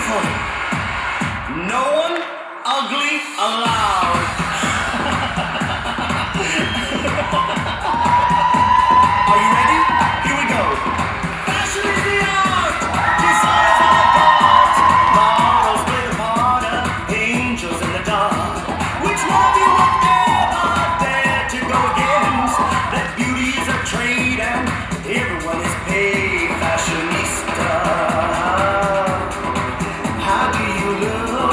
beautiful. No one ugly allowed. Are you ready? Here we go. Fashion is the art. Design is all about. Models play the part of angels in the dark. Which one of you would ever dare to go against? That beauty is a trade and everyone is paid. Fashionista. How do you look?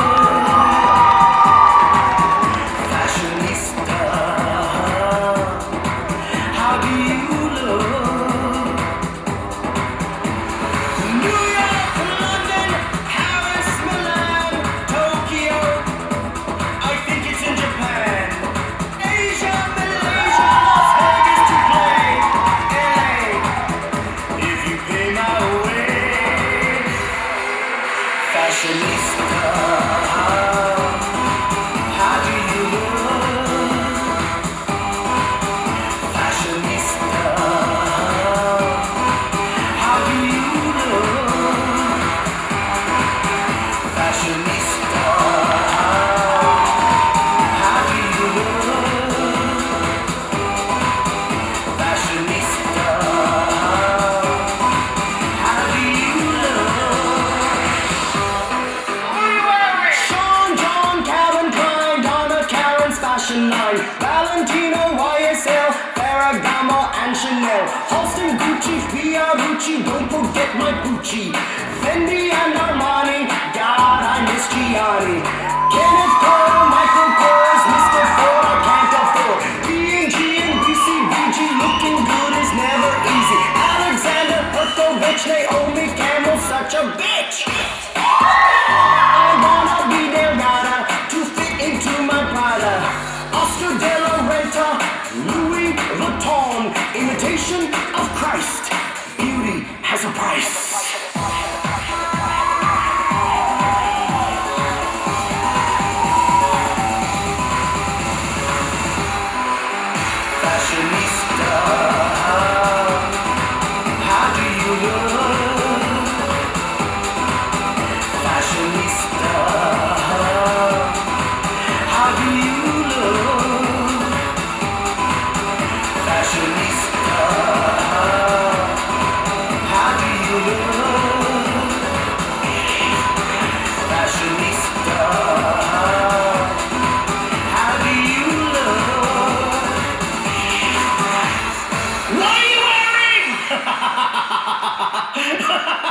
Fashionista. How do you look? New York, London, Paris, Milan, Tokyo. I think it's in Japan. Asia, Malaysia, Las Vegas to play. LA, if you pay my way. Fashionista. How do you look? Fashionista. How do you look? Fashionista. How do you look? Fashionista. How do you look? Sean, John, Calvin Klein, Donna Karen's fashion line. Valentino, YSL, Ferragamo, and Chanel. Halston, Gucci, Fiorucci, don't forget my Gucci. Fendi and Armani, God, I miss Gianni. Kenneth Cole, Michael Kors, Mr. Ford, I can't afford. B&G and BCBG, looking good is never easy. Alexander Perkovich, Naomi Campbell, such a bitch. I wanna be their rider to fit into my Prada. Oscar de la Renta, Louis Vuitton, imitation of Christ. Beauty has a price. Fashionista. How do you look? Fashionista. How do you look? Fashionista. How do you look? Fashionista. How do you look? What are you wearing?